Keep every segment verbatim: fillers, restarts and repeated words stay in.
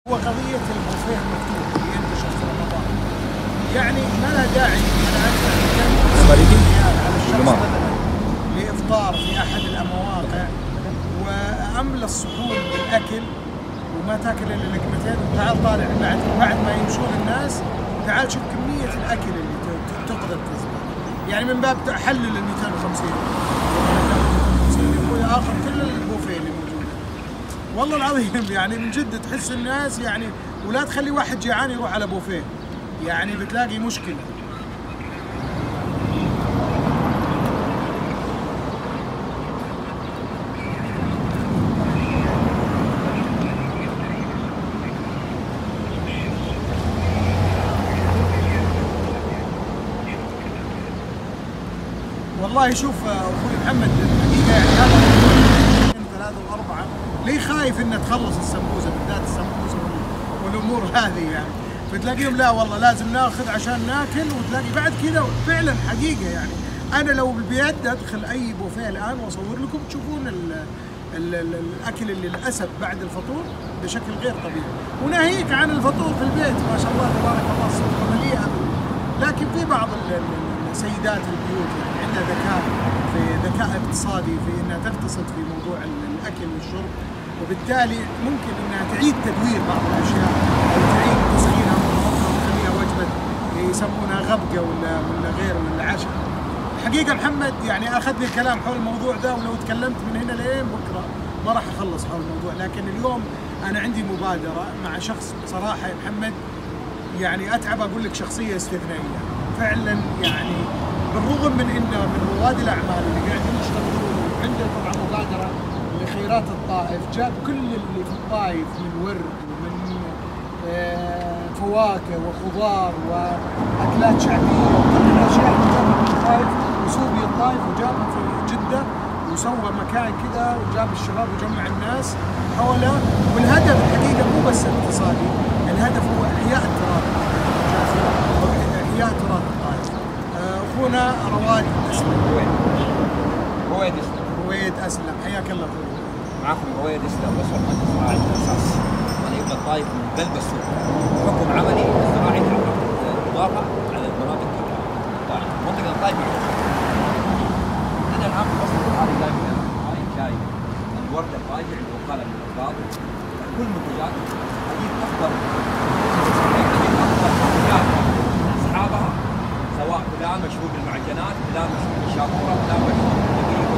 هو قضية البوفيه المفتوح اللي ينتشر في رمضان، يعني ما له داعي أنا أدفع مئتين ريال على الشخص مثلا لإفطار في أحد المواقع وأملى الصحون بالأكل وما تاكل إلا لقمتين، وتعال طالع بعد بعد ما يمشون الناس تعال شوف كمية الأكل اللي تقدر تزرع، يعني من باب حلل ال مئتين وخمسين يقول آخر كل البوفيه اللي موجود. والله العظيم يعني من جد تحس الناس يعني، ولا تخلي واحد جيعان يروح على بوفيه، يعني بتلاقي مشكلة. والله شوف اخوي محمد الحقيقه يعني هذا ثلاثة وأربعة ليه خايف انه تخلص السمبوسه، بالذات السمبوسه والامور هذه، يعني بتلاقيهم لا والله لازم ناخذ عشان ناكل، وتلاقي بعد كذا فعلا حقيقه يعني انا لو بالبيد ادخل اي بوفيه الان واصور لكم تشوفون ال ال ال الاكل اللي للاسف بعد الفطور بشكل غير طبيعي، وناهيك عن الفطور في البيت ما شاء الله تبارك الله السفره مليئه، لكن في بعض سيدات البيوت يعني عندها ذكاء في ذكاء اقتصادي في انها تقتصد في موضوع الاكل والشرب، وبالتالي ممكن انها تعيد تدوير بعض الاشياء او تعيد تسخينها وتخليها وجبه يسمونها غبقه ولا ولا غير ولا عشاء. الحقيقه محمد يعني اخذ لي الكلام حول الموضوع ده، ولو تكلمت من هنا لين بكره ما راح اخلص حول الموضوع، لكن اليوم انا عندي مبادره مع شخص بصراحه يا محمد يعني اتعب اقول لك شخصيه استثنائيه فعلا، يعني بالرغم من انه من رواد الاعمال اللي قاعدين يشتغلون، وعنده طبعا مبادره لخيرات الطائف، جاب كل اللي في الطائف من ورد ومن فواكه وخضار واكلات شعبيه وكل الاشياء اللي جابها من الطائف وسوبي الطائف وجابها في جده وسوى مكان كذا وجاب الشباب وجمع الناس حوله، والهدف الحقيقه مو بس اقتصادي، الهدف هو احياء التراث، احياء تراث الطائف. اخونا رواد اسلم رويد رويد اسلم رويد اسلم حياك الله اخوي. معكم رويد اسلم مسؤول مهندس زراعي من الاساس. انا ابن الطائف من قلب السوق، حكم عملي الزراعي اضافه على المناطق كلها. طيب منطقه الطائف انا الان بوصل هذه دائما هاي شاي الورد الطائفي عند وكاله من الارباط، كل منتجات اجيب افضل اجيب افضل منتجات اصحابها، سواء فلان مشهور بالمعجنات، فلان مشهور بالشابوره، فلان مشهور بالدقيق،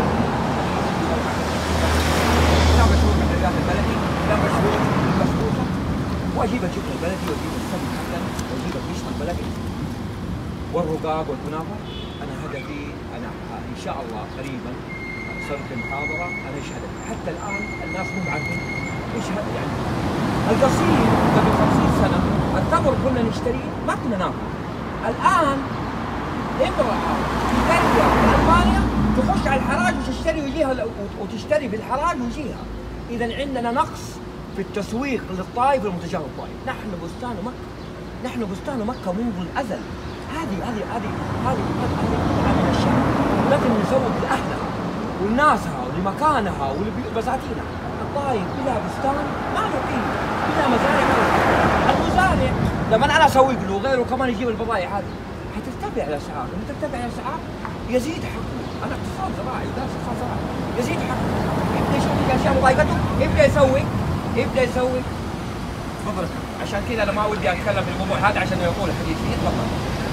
فلان مشهور بالدجاج البلدي، فلان مشهور بالبسبوسه، واجيب الجبن البلدي واجيب السمن حقنا واجيب القشطه البلدي والرقاق والكنافه. انا هدفي انا ان شاء الله قريبا سلقي محاضره انا ايش هدفي، حتى الان الناس مو عارفين ايش هذا يعني. القصير قبل خمسين سنه التمر كنا نشتريه ما كنا ناكل، الان امراه في قريه في المانيا تخش على الحراج وتشتري ويجيها وتشتري بالحراج ويجيها. اذا عندنا نقص في التسويق للطائف والمتجر الطائف. نحن بستان مكه، نحن بستان مكه منذ الازل. هذه هذه هذه هذه هذه من الشعب، لكن نسوق لاهلها ولناسها ولمكانها ولبساتينها. الطائف بلا بستان ما له قيمه، بلا مزارع ما له. المزارع لما انا اسوق له وغيره كمان يجيب البضائع هذه حترتفع الاسعار، لما ترتفع الاسعار يزيد حقه. انا اقتصاد زراعي، درس اقتصاد زراعي، يزيد حقه. يبدا يشوف الاشياء مضايقته، يبدا يسوي يبدا يسوي تفضل. عشان كذا انا ما ودي اتكلم في الموضوع هذا عشان يطول الحديث فيه. تفضل.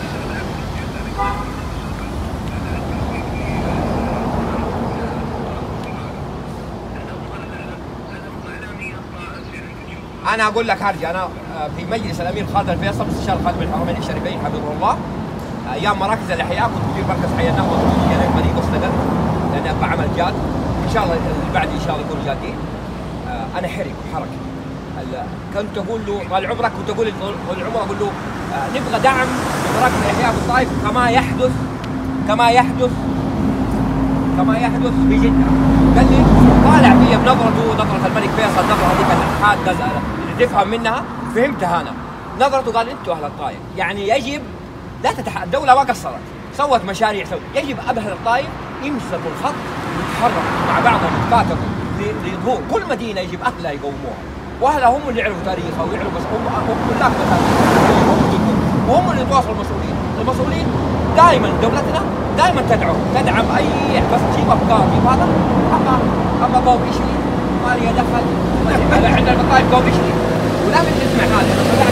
انا اقول لك هرجع انا في مجلس الامير خالد الفيصل مستشار خادم الحرمين الشريفين حفظه الله، ايام مراكز الاحياء كنت مدير مركز حي النهضه والتكنولوجيا للمريض واستقلت لان ابغى عمل جاد، ان شاء الله اللي بعد ان شاء الله يكونوا جادين. انا حرك وحركه، كنت اقول له طال عمرك، كنت اقول طال عمرك اقول له نبغى دعم لمراكز الاحياء في الطائف كما يحدث كما يحدث كما يحدث في جده. قال لي طالع فيا بنظرته، نظره الملك فيصل، نظره هذيك الحاده اللي تفهم منها، فهمتها انا. نظرته قال انتم اهل الطائف يعني يجب لا تتح... الدوله ما قصرت، سوت مشاريع، سوت يجب اهل الطائف يمسكوا الخط ويتحركوا مع بعضهم يتكاتفوا لظهور كل مدينه يجب اهلها يقوموها. واهلها هم اللي يعرفوا تاريخها ويعرفوا بس هم هم ملاك تاريخها هم جدهم وهم اللي يتواصلوا المسؤولين، المسؤولين دائما دولتنا دائما تدعو تدعم اي بس تجيب افكار تجيب هذا اما اما بوب يشلي ما لي دخل عندنا المطايف بوب يشلي ولازم تسمع هذا انا طلعت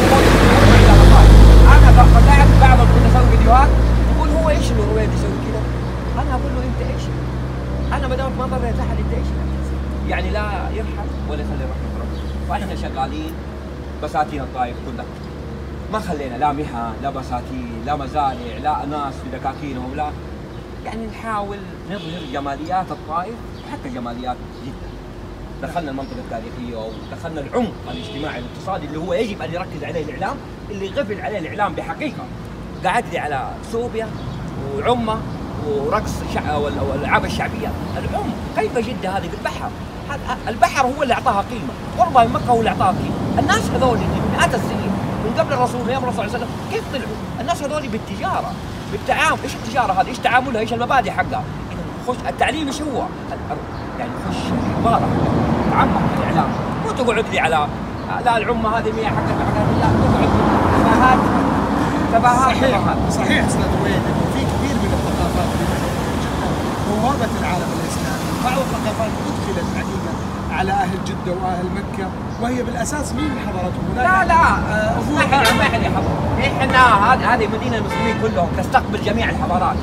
ثاني انا طلعت بعض كنا نسوي فيديوهات يقول هو ايش اللي رويد يسوي كذا؟ انا اقول له انت ايش؟ انا ما دامت ما ضريت احد انت ايش؟ يعني لا يرحم ولا يخلي رحمه ربه، فاحنا شغالين بساتين الطائف كلها ما خلينا لا مهن لا بساتين لا مزارع لا ناس في دكاكينهم لا يعني نحاول نظهر جماليات الطائف وحتى جماليات جدة. دخلنا المنطقة التاريخية ودخلنا العمق الاجتماعي والاقتصادي اللي هو يجب ان يركز عليه الاعلام، اللي غفل عليه الاعلام بحقيقة. قعدت لي على صوبيا وعمة ورقص شع... والالعاب الشعبية، العمق كيف جدة هذه في البحر، البحر هو اللي اعطاها قيمة، قربها من مكة هو اللي اعطاها قيمة. الناس هذول اللي مئات السنين من قبل الرسول ايام الرسول صلى الله عليه وسلم كيف طلعوا؟ الناس هذول بالتجاره، بالتعامل، ايش التجاره هذه؟ ايش تعاملها؟ ايش المبادئ حقها؟ اذا خش التعليم ايش هو؟ يعني خش عباره تعمق في الاعلام، مو تقعد لي على لا العمه هذه مية حقت لا تقعد تفاهات تفاهات صحيح صحيح استاذ ويد انه في كثير من الثقافات اللي بوابه العالم الاسلامي، بعض الثقافات ادخلت حقيقه على اهل جده واهل مكه وهي بالاساس مين حضارتهم؟ لا لا اسمح لي اسمح لي احنا هذه هذه مدينه المسلمين كلهم تستقبل جميع الحضارات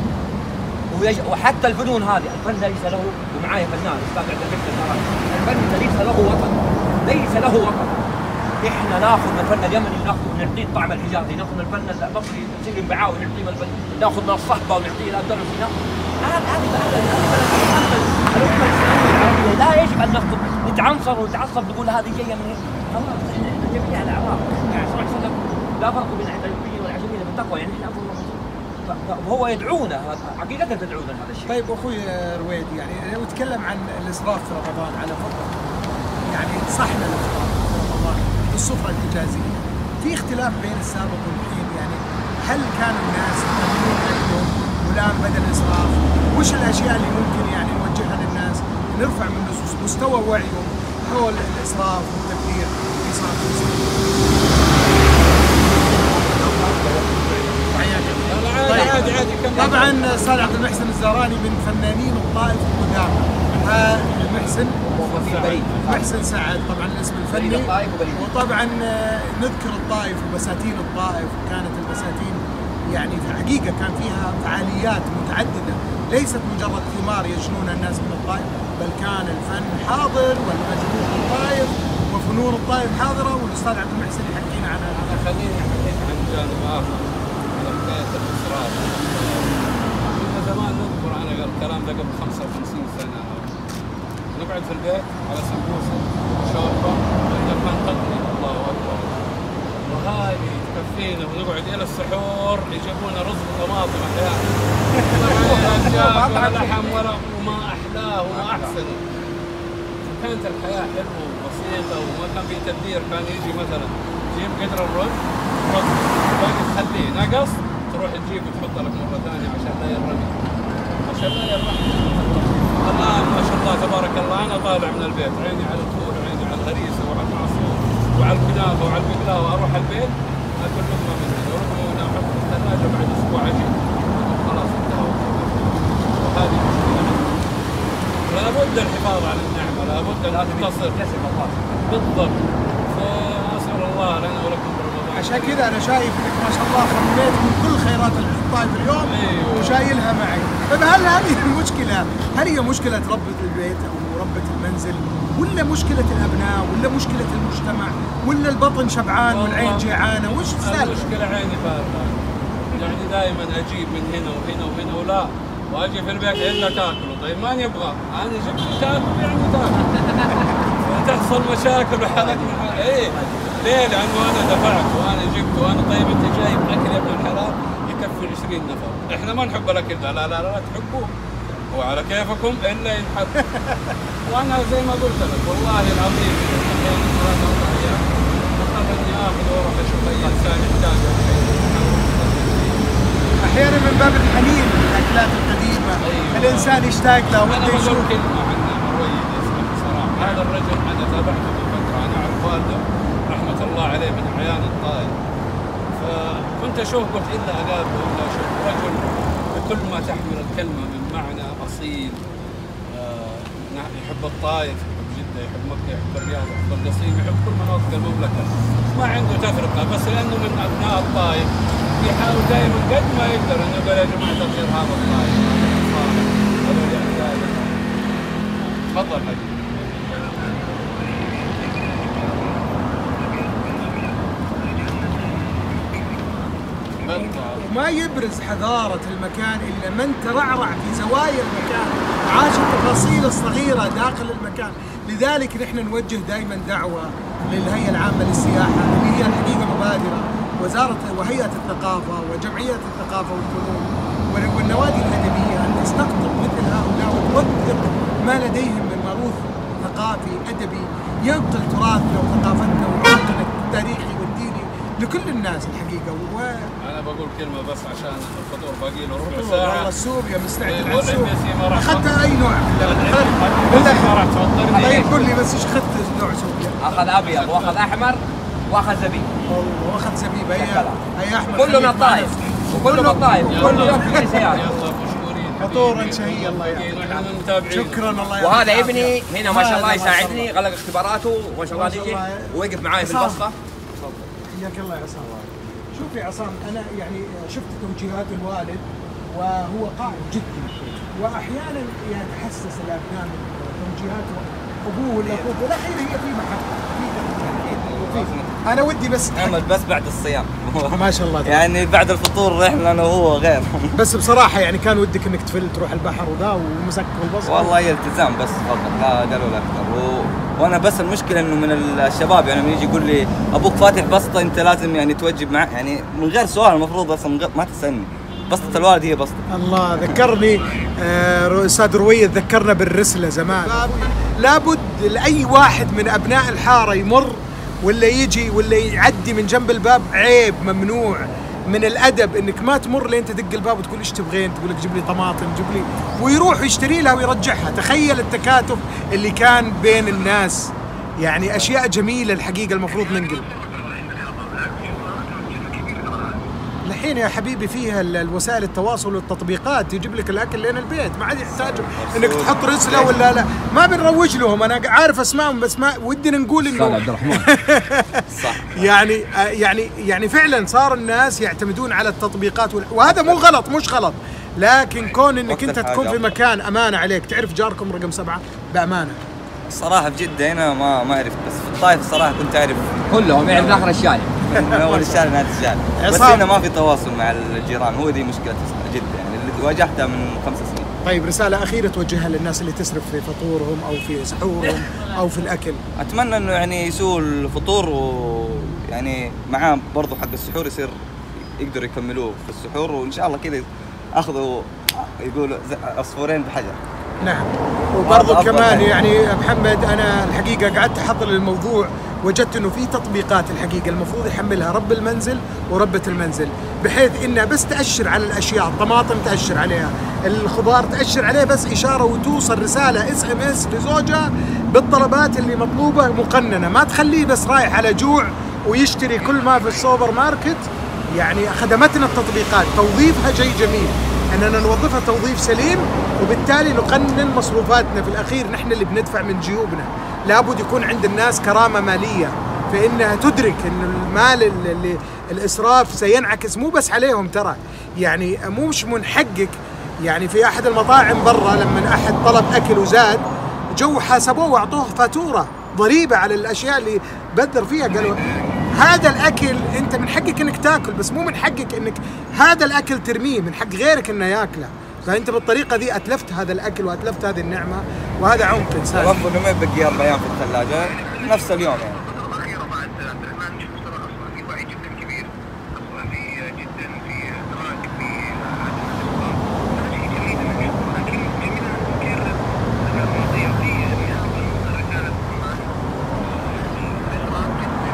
وحتى الفنون هذه، الفن ليس له ومعايا فنان استاذ عبد المحسن، الفن ليس له وطن، ليس له وطن. احنا ناخذ من الفن اليمني ناخذ نعطيه الطعم الحجازي، ناخذ من الفن المصري سلم بعاوي نعطيه من الفن، ناخذ من الصحبه ونعطيه الاندلسي، ناخذ هذا هذه الامه الاسلاميه العربيه لا يجب ان نخطب نتعنصر ونتعصب نقول هذه جايه من خلاص احنا جميع الاعراق، يعني صلى الله عليه وسلم لا فرق بين العربيين والعجميين في التقوى، يعني احنا افضل الرسول فهو يدعونا حقيقه تدعونا هذا الشيء. طيب اخوي رويد يعني لو نتكلم عن الاسراف في رمضان على فضل يعني صحن الافطار في رمضان بالسفره الحجازيه في اختلاف بين السابق والحين، يعني هل كانوا الناس يقللون اكلهم والان بدا الاسراف؟ وش الاشياء اللي ممكن يعني نوجهها للناس نرفع من مستوى وعيهم حول الاسراف والتبذير في صناعه طيب عادي عادي. طبعا استاذ عبد المحسن الزهراني من فنانين الطائف القدامى، محسن محسن سعد طبعا الاسم الفني، وطبعا نذكر الطائف وبساتين الطائف، وكانت البساتين يعني في الحقيقه كان فيها فعاليات متعدده ليست مجرد ثمار يجنونها الناس من الطائف، بل كان الفن حاضر والمجنون الطائف وفنون الطائف حاضره، والاستاذ عبد المحسن يحكينا عن هذا. خليني احكي عن جانب اخر على حكايه الاسراف. كنا زمان نذكر انا الكلام ده قبل خمسة وخمسين سنه، نقعد في البيت على سمبوسه وشوربه واذا كان قطني الله اكبر، وهذه تكفينا ونقعد الى السحور يجيبونا رز وطماطم احيانا ولا لحم ولا، وما احلاه وما احسنه. كانت الحياه حلوه وبسيطه وما كان في تبذير، كان يجي مثلا تجيب قدر الرز رز باقي تخليه نقص تروح تجيب وتحط لك مره ثانيه عشان لا يرمي عشان لا يرمي. الان ما شاء الله تبارك الله انا طالع من البيت عيني على الفول وعيني على الهريسه وعلى المعصور وعلى الكنافه وعلى البقلاوه، اروح البيت اكل لقمه من هنا ولقمه من هنا احط في الثلاجه بعد اسبوع اجي خلاص انتهى. وهذه مشكله، لابد الحفاظ على النعمه، لابد ان تتصل بالضبط. فاسال الله لنا ولكم برمضان. عشان كذا انا شايف انك ما شاء الله خميت من كل خيرات الطائف اليوم أيوه. وشايلها معي. طيب هل هذه المشكله هل هي مشكله ربة البيت او ربة المنزل، ولا مشكله الابناء، ولا مشكله المجتمع، ولا البطن شبعان والعين جيعانه؟ وش السالفه؟ المشكله عيني فارغه، يعني دائما اجيب من هنا وهنا وهنا ولا واجي في البيت الا تاكلوا. طيب ما نبغى، انا جبت تاكل يعني تاكل وتحصل مشاكل وحالات. ايه ليه؟ لانه انا دفعت وانا جبت وانا طيب انت جايب اكل يا ابن الحلال يكفي عشرين نفر، احنا ما نحب الاكل ده، لا لا لا تحبوه وعلى كيفكم الا ينحب. وانا زي ما قلت لك والله العظيم احيانا ثلاث اربع ايام اضطر اني اخذ واروح اشوف اي انسان يحتاج احيانا من باب الحنين للاكلات القديمه. أيوة. الانسان يشتاق له وانت يشوف. انا بقول كلمه عن رويد اسمه صراحه، هذا الرجل انا تابعته من فتره، انا اعرف والده رحمة الله عليه من أعيان الطائف. فكنت أشوف قلت إلا أقابله إلا أشوف رجل بكل ما تحمل الكلمة من معنى أصيل، آه يحب الطائف، يحب جدة، يحب مكة، يحب الرياض، يحب القصيم، يحب كل مناطق المملكة، ما عنده تفرقة، بس لأنه من أبناء الطائف يحاول دائما قد ما يقدر إنه يقول يا جماعة الخير هذا الطائف، هذا يعني تفضل حبيبي. ما يبرز حضارة المكان إلا من ترعرع في زوايا المكان، عاش التفاصيل الصغيرة داخل المكان. لذلك نحن نوجه دائما دعوة للهيئة العامة للسياحة اللي هي الحقيقة مبادرة وزارة وهيئة الثقافة وجمعية الثقافة والفنون والنوادي الأدبية أن تستقطب مثل هؤلاء وتوثق ما لديهم من موروث ثقافي أدبي ينقل تراثنا وثقافتنا وموطننا التاريخي والديني لكل الناس الحقيقة. و... أنا بقول كلمة بس عشان الفطور باقي له ربع ساعة. والله السوبيا مستعد إيه على السوبيا. أخذت أي نوع؟ بالله ما راح توترني. طيب قول لي بس إيش أخذت نوع سوبيا؟ اخذ ابيض واخذ احمر واخذ زبيب. والله واخذ زبيب. هي هي أحمر كله من الطائف وكله من الطائف كل يوم في سيارة. يلا مشكورين. فطورا شهي الله يعطيك. نحن متابعين. شكرا الله يعطيك. وهذا ابني هنا ما شاء الله يساعدني، غلق اختباراته وما شاء الله ما شاء يجي الله. ووقف معاي في البصره. حياك الله يا عصام. شوف يا عصام انا يعني شفت توجيهات الوالد وهو قائد جدي، واحيانا يتحسس الابناء من توجيهات ابوه ولا اخوه، والاخير هي في محبه في انا ودي بس احمد بس بعد الصيام ما شاء الله يعني بعد الفطور رحنا انا وهو غير. بس بصراحه يعني كان ودك انك تفل تروح البحر وذا ومسك البصر. والله هي التزام بس فقط، لا قالوا لا اكثر. و... وانا بس المشكله انه من الشباب يعني من يجي يقول لي ابوك فاتح بسطه انت لازم يعني توجب معه، يعني من غير سؤال المفروض اصلا غير... ما تسالني. بسطه الوالد هي بسطه. الله ذكرني آه، استاذ رويد ذكرنا بالرسله زمان. لابد لاي واحد من ابناء الحاره يمر ولا يجي ولا يعدي من جنب الباب عيب ممنوع من الادب انك ما تمر لين تدق الباب وتقول ايش تبغين، تقول لك جيب لي طماطم جيب لي، ويروح يشتري لها ويرجعها. تخيل التكاتف اللي كان بين الناس، يعني اشياء جميله الحقيقه المفروض ننقل. الحين يا حبيبي فيها الوسائل التواصل والتطبيقات يجيب لك الاكل لين البيت، ما عاد يحتاج انك تحط رسله ولا لا. ما بنروج لهم، انا عارف اسمائهم بس ما ودنا نقول انه عبد الرحمن صح. يعني يعني يعني فعلا صار الناس يعتمدون على التطبيقات، وهذا مو غلط مش غلط، لكن كون انك انت تكون في مكان امانه عليك، تعرف جاركم رقم سبعه بامانه. الصراحه في جده هنا ما ما عرفت، بس في الطائف الصراحه كنت اعرف كلهم يعرف من اخر الشارع من اول الشارع لنهايه الشارع. بس هنا ما في تواصل مع الجيران، هو دي مشكله جده يعني اللي واجهتها من خمس سنين. طيب رساله اخيره توجهها للناس اللي تسرف في فطورهم او في سحورهم او في الاكل. اتمنى انه يعني يسووا الفطور ويعني معاه برضه حق السحور يصير يقدروا يكملوه في السحور، وان شاء الله كذا اخذوا يقولوا عصفورين بحجر. نعم. وبرضه كمان يعني محمد انا الحقيقه قعدت احضر للموضوع، وجدت انه في تطبيقات الحقيقه المفروض يحملها رب المنزل وربة المنزل، بحيث انها بس تاشر على الاشياء، الطماطم تاشر عليها، الخضار تاشر عليه بس اشاره وتوصل رساله اس ام اس لزوجها بالطلبات اللي مطلوبه مقننه، ما تخليه بس رايح على جوع ويشتري كل ما في السوبر ماركت. يعني خدمتنا التطبيقات توظيفها شيء جميل، اننا نوظفها توظيف سليم، وبالتالي نقنن مصروفاتنا. في الاخير نحن اللي بندفع من جيوبنا. لابد يكون عند الناس كرامه ماليه، فانها تدرك ان المال اللي الاسراف سينعكس مو بس عليهم، ترى يعني مو مش من حقك. يعني في احد المطاعم برا لما احد طلب اكل وزاد، جو حاسبوه واعطوه فاتوره ضريبه على الاشياء اللي بذر فيها. قالوا هذا الاكل انت من حقك انك تاكل، بس مو من حقك انك هذا الاكل ترميه، من حق غيرك انه ياكله. فانت بالطريقه دي اتلفت هذا الاكل واتلفت هذه النعمه، وهذا عمق انساني. رغم انه ما يبقي اربع ايام في الثلاجه نفس اليوم يعني. الأخيرة بعد عبد الرحمن نشوف ترى أصلا في وعي جدا كبير، أصلا في جدا في إدراك في هذا شيء جميل أن نشوفه، لكن جميل أن نكرر المواضيع دي يعني أفضل الرسالة كمان الإدراك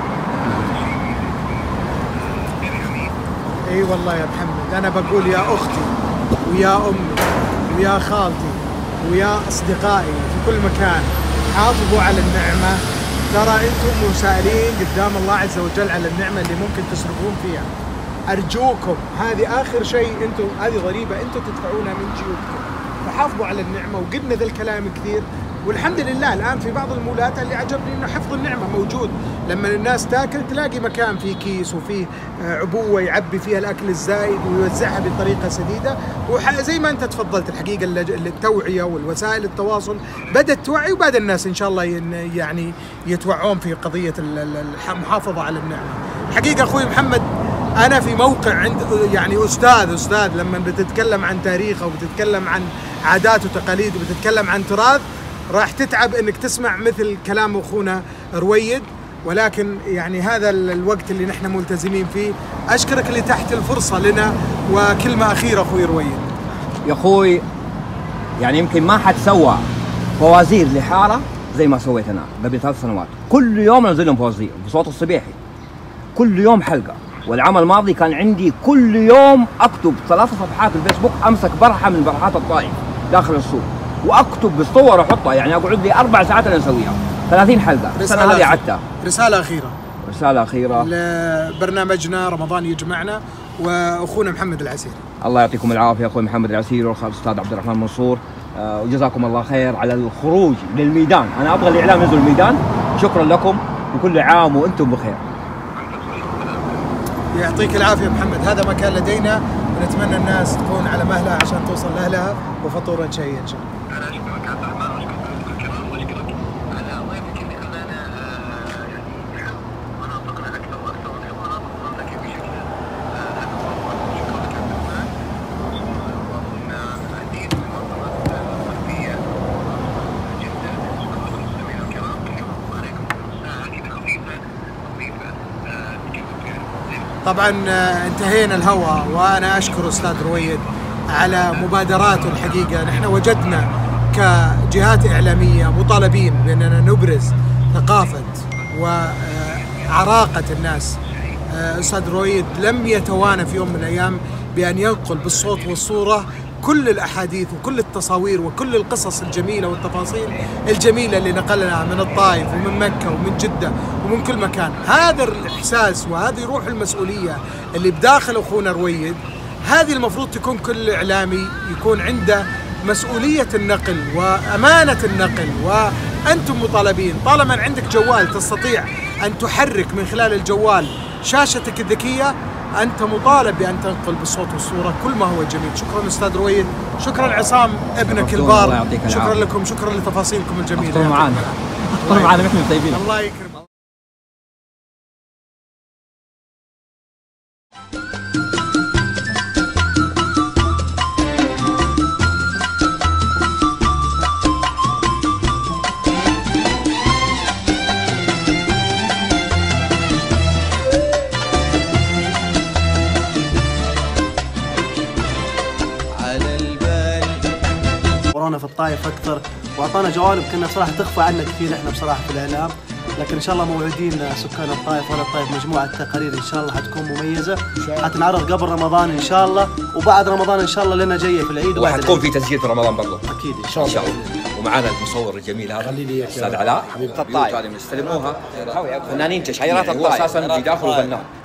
جدا شيء جميل. اي والله يا محمد انا بقول يا اختي ويا امي ويا خالتي ويا اصدقائي في كل مكان، حافظوا على النعمه ترى انتم مسائلين قدام الله عز وجل على النعمه اللي ممكن تصرفون فيها. ارجوكم هذه اخر شيء، انتم هذه ضريبه انتم تدفعونها من جيوبكم، فحافظوا على النعمه. وقلنا ذا الكلام كثير، والحمد لله الان في بعض المولات اللي عجبني انه حفظ النعمه موجود. لما الناس تاكل تلاقي مكان فيه كيس وفيه عبوه يعبي فيها الاكل الزايد ويوزعها بطريقه سديده. وزي ما انت تفضلت الحقيقه التوعيه والوسائل التواصل بدات توعي، وبعد الناس ان شاء الله يعني يتوعون في قضيه المحافظه على النعمه. حقيقه اخوي محمد انا في موقع عند يعني استاذ استاذ لما بتتكلم عن تاريخه وبتتكلم عن عادات وتقاليد وبتتكلم عن تراث راح تتعب انك تسمع مثل كلام اخونا رويد، ولكن يعني هذا الوقت اللي نحن ملتزمين فيه. اشكرك اللي تحت الفرصه لنا، وكلمه اخيره اخوي رويد. يا اخوي يعني يمكن ما حد سوى فوازير لحاره زي ما سويت انا قبل ثلاث سنوات. كل يوم انزل لهم فوازير بصوت الصبيحي، كل يوم حلقه. والعام الماضي كان عندي كل يوم اكتب ثلاث صفحات في الفيسبوك، امسك برحه من برحات الطائف داخل السوق واكتب بالصور واحطها، يعني اقعد لي اربع ساعات انا اسويها ثلاثين حلقه. السنه هذه عدتها. رساله اخيره رساله اخيره لبرنامجنا رمضان يجمعنا واخونا محمد العسيري. الله يعطيكم العافيه اخوي محمد العسيري والاستاذ عبد الرحمن منصور، آه وجزاكم الله خير على الخروج للميدان. انا ابغى الاعلام ينزل الميدان. شكرا لكم وكل عام وانتم بخير. يعطيك العافيه محمد. هذا ما كان لدينا، ونتمنى الناس تكون على مهلها عشان توصل لاهلها وفطورا شيئا ان شاء الله. انا اشكرك عبد الرحمن واشكرك الكرام واشكرك على ضيفك اللي خلانا يعني نحب مناطقنا اكثر واكثر ونحب مناطق المملكه بشكل اكبر واكبر. شكرا لك عبد الرحمن. واظن العديد من المنطقه الغربيه جدا. شكرا لكم المستمعين الكرام. كلكم عليكم ساعه كذا خفيفه لطيفه تجربه فيها. طبعا انتهينا الهوى، وانا اشكر استاذ رويد على مبادراته. الحقيقه نحن وجدنا كجهات اعلاميه مطالبين باننا نبرز ثقافه وعراقه الناس. استاذ رويد لم يتوانى في يوم من الايام بان ينقل بالصوت والصوره كل الاحاديث وكل التصاوير وكل القصص الجميله والتفاصيل الجميله اللي نقلها من الطائف ومن مكه ومن جده ومن كل مكان. هذا الاحساس وهذه روح المسؤوليه اللي بداخل اخونا رويد، هذه المفروض تكون كل اعلامي يكون عنده مسؤوليه النقل وامانه النقل. وانتم مطالبين طالما عندك جوال تستطيع ان تحرك من خلال الجوال شاشتك الذكيه، أنت مطالب بأن تنقل بالصوت والصورة كل ما هو جميل. شكرا أستاذ رويد، شكرا عصام ابنك البار، شكرا لكم، شكرا لتفاصيلكم الجميلة. أفطروا معانا أفطروا معانا نحن طيبين. الله يكرمك. ورانا في الطائف اكثر واعطانا جوانب كنا بصراحه تخفى عنا كثير احنا بصراحه في الاعلام، لكن ان شاء الله موعدين سكان الطائف ولا الطائف مجموعه تقارير ان شاء الله حتكون مميزه، حتنعرض قبل رمضان ان شاء الله، وبعد رمضان ان شاء الله لنا جايه في العيد، وحتكون في تسجيل في رمضان برضه اكيد ان شاء الله. ومعنا المصور الجميل هذا الاستاذ علاء حبيب الطائف، استلموها فنانين تشعيرات الطائف اساسا بيداخلوا فنان